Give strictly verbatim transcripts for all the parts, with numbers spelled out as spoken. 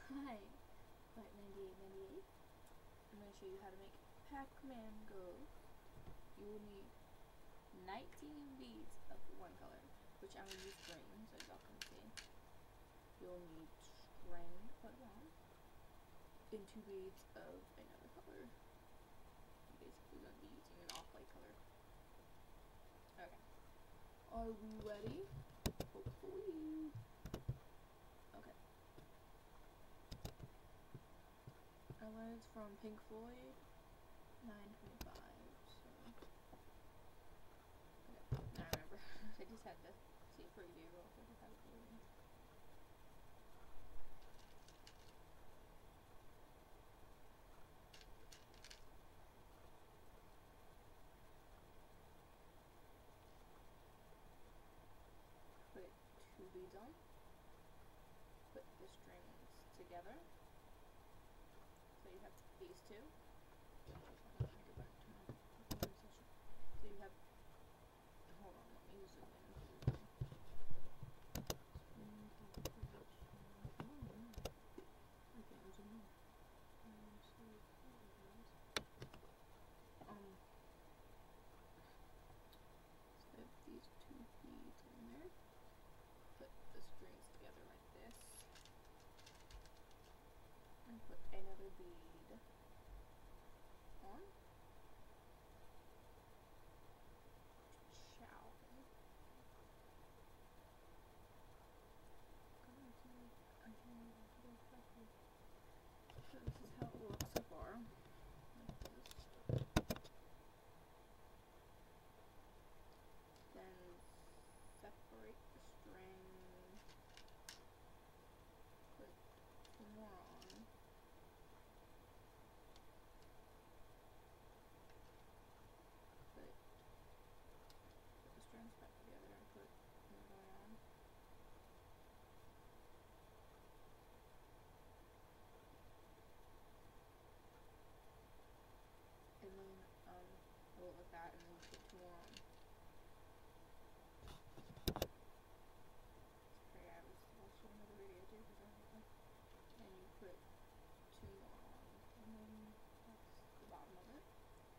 Hi, Bart ninety-eight ninety-eight. I'm going to show you how to make Pac-Man Go. You will need nineteen beads of one color, which I'm going to use green so y'all can see. You'll need string to put it on, and two beads of another color. I'm basically going to be using an off-white color. Okay. Are we ready? Hopefully. Okay. I learned from Pink Floyd, nine twenty-five, so... Okay, I remember. I just had to see a preview real quick of how to do it. Put two beads on. Put the strings together. So you have these two. So you have, hold on, let me use it again. Um, so these two beads in there. Put the strings together like this. And put another bead on. Shall we? So this is how it looks so far. Like this. Then separate the string. Put two more on. Put, put the strings back together and put another one on. And then um hold it like that, and then you put two more on. Sorry, I was watching another video too because I was like, and you put two more on, and then that's the bottom of it.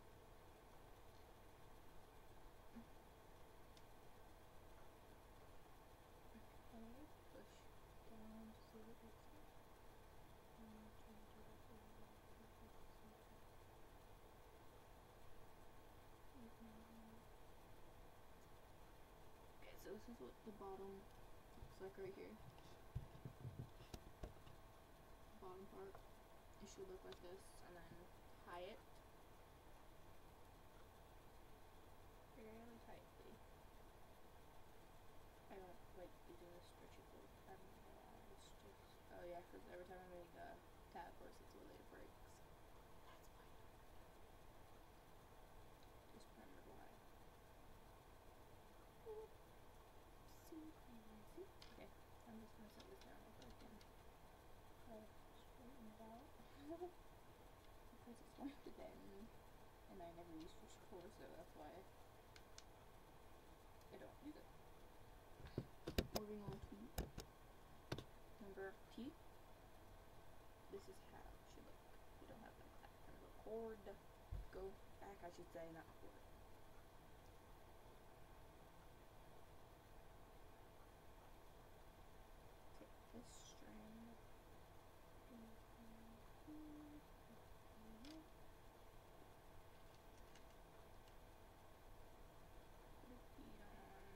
Okay, push down to see what it looks like. Okay, so this is what the bottom looks like right here. The bottom part. It should look like this, and then tie it fairly tightly. I don't like using this stretchy cord. I don't know why. It's just, oh yeah, because every time I make a tab course, it's really it breaks. That's why. Just remember why. Okay, I'm just gonna set this down real quick and try to straighten it out. Because it's going to bend, and I never use stretchy cord, so that's why I don't use it. Moving on to number T. This is how it should look. You don't have no kind of a cord. Go back, I should say, not cord. Take this string. Put a bead on.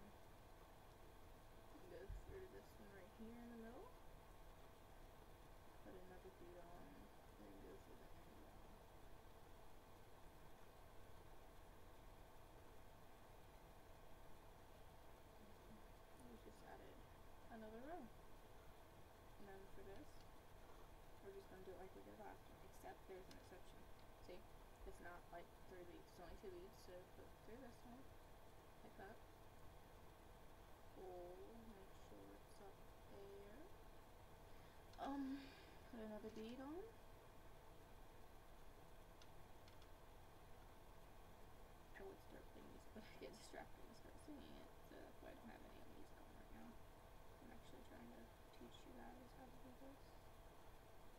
Go through this one right here in the middle. Put another bead on, then go through the end one. We just added another row. And then for this, we're just going to do it like we did last time, except there's an exception. See? It's not like three beads, it's only two beads, so put through this one, like that. Pull, make sure it's up there. Um, put another bead on. I would start playing music, but I get distracted and start singing it, so that's why I don't have any music on right now. I'm actually trying to teach you guys how to do this.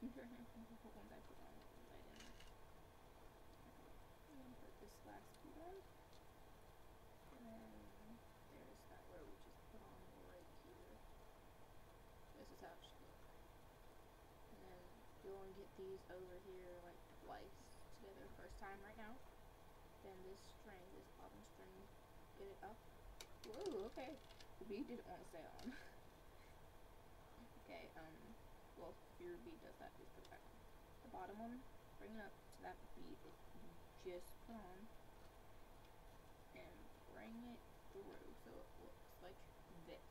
What ones I put on, what ones I didn't. Okay. I'm gonna put this last bead on. And then there's that where we just put on right here. This is how it should look. And then you'll only get these over here like twice together. First time right now. Then this string, this bottom string, get it up. Whoa, okay. The bead didn't want to stay on. Okay, um, well, if your bead does that, just put it back on. The bottom one, bring it up to that bead that you just put on. And bring it through so it looks like this.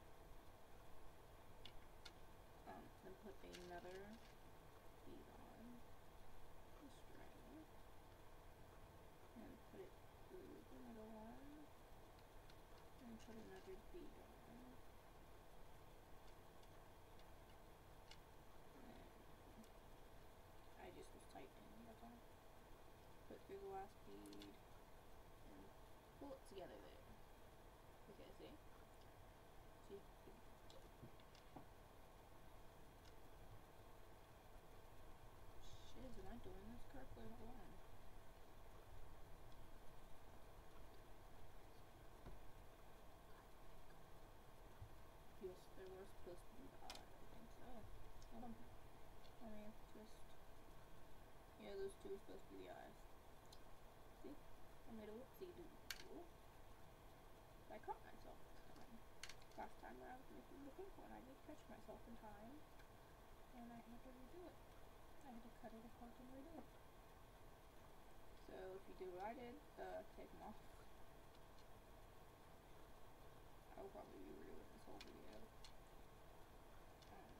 Um, then put another bead on the string. And put it through the middle one. And put another bead on. And I just was tightening, that's all. Put through the last bead and pull it together there. Okay, see? See? Shiz, am I doing this correctly? Hold on. Yes, there was supposed to be the eye, I think so. Hold on. Let me just... Yeah, those two are supposed to be the eyes. See? I made a whoopsie-doo. I caught myself this time. Last time when I was making the pink one, I did catch myself in time. And I had to redo it. I had to cut it apart and redo it. So if you do what I did, uh, take them off. I'll probably be redoing this whole video. Um,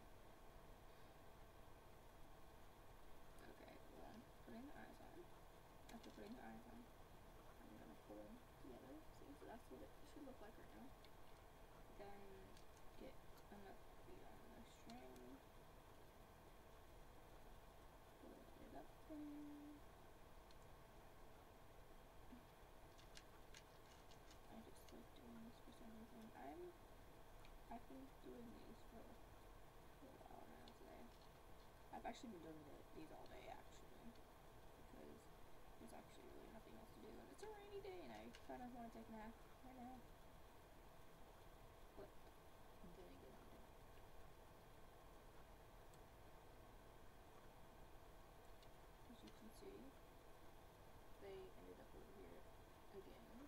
okay, well, putting the eyes on. After putting the eyes on, I'm gonna pull them together. See, so that's what it should look like right now. Then get enough bead on the string. Put it up there. I just like doing this for some reason. I'm, I've been doing these for a while now today. I've actually been doing the, these all day actually, because there's actually really nothing else to do, and it's a rainy day, and I kind of want to take a nap right now. But then again, I don't. As you can see, they ended up over here again.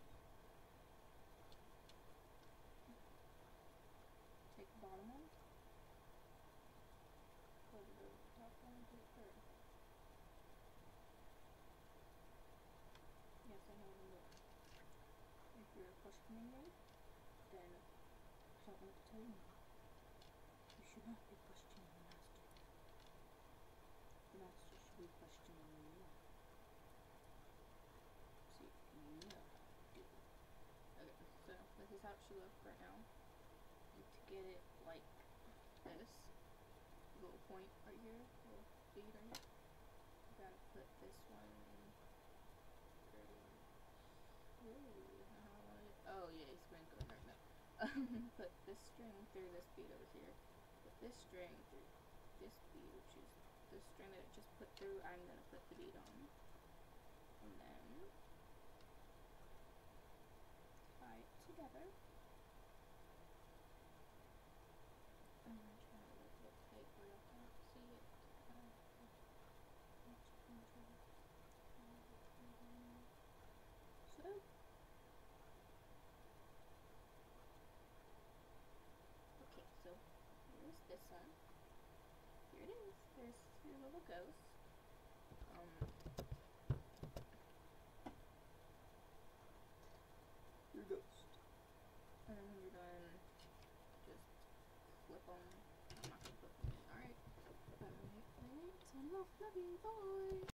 Take the bottom one, put it over the top one, and put it through. Yes, I know what I'm doing. If you're questioning me, then I don't know what to tell you. You should not be questioning the master. The master should be questioning you. See if you know how to do it. Okay, so this is how it should look right now. And to get it like this, little point right here, little bead right here, you gotta put this one through. Ooh, how do I want it? Oh yeah, it's going to go right now. Put this string through this bead over here. Put this string through this bead, which is the string that it just put through. I'm gonna put the bead on, and then tie it together. I'm gonna try to look a bit tight where y'all can't see it. Uh, so. Okay, so here's this one. Here it is. There's your little ghost. Um, your ghost. And then when you're done, just flip them. I'm not gonna flip them in. Alright. Alright, alright. Sign off. Love you. Bye.